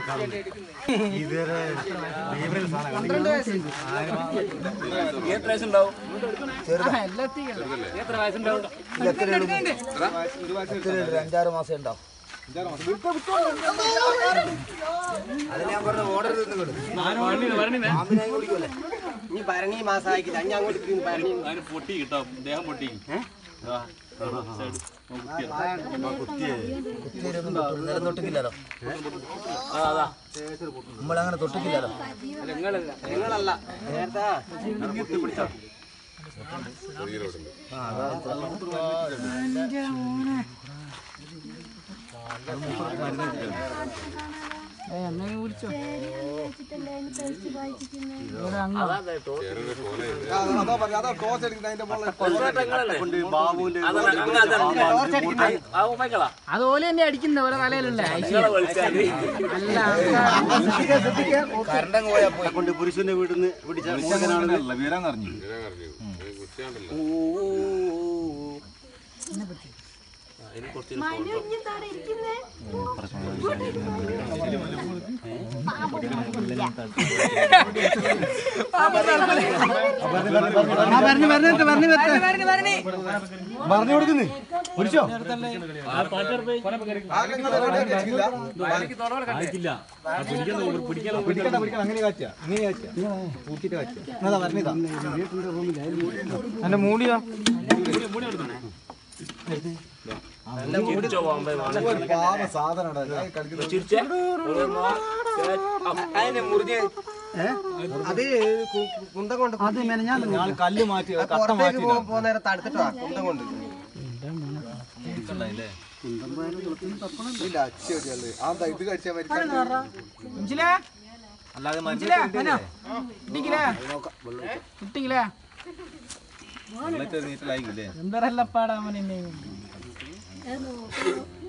5-6 മാസം ഉണ്ടാവും. അത് ഞാൻ പറഞ്ഞ ഓർഡർ ഇനി ഭരണി മാസമായിക്കില്ല. ഞാൻ അങ്ങോട്ട് ഭരണി പൊട്ടി കിട്ടാം. ദേഹം പൊട്ടി നിലം തൊട്ടിക്കില്ലല്ലോ. നമ്മളങ്ങനെ തൊട്ടിക്കില്ലല്ലോ. നിങ്ങളല്ല നേരത്തെ അതുപോലെ തന്നെ അടിക്കുന്ന ഓരോ തലയിലുണ്ട്. കരണ്ടങ്ങ് പോയാ പോയി. കൊണ്ട് പുരുഷന്റെ വീട്ടിൽ നിന്ന് പിടിച്ച വീരാന്നറിഞ്ഞു. പറഞ്ഞു കൊടുക്കുന്നേ കുറിച്ചോ അങ്ങനെ കാറ്റാ ഇങ്ങനെ കാറ്റാ പൂക്കിട്ട് കാറ്റാ പറഞ്ഞതാ എന്റെ മൂടിയോ സാധനം അത് കുന്തം കൊണ്ട് അത് ഞാൻ കല്ല് മാറ്റി പോകുന്ന നേരത്ത് അടുത്തിട്ടാ കുന്തം കൊണ്ട് ഇത് കഴിച്ചാൽ എന്തരല്ല പാടാ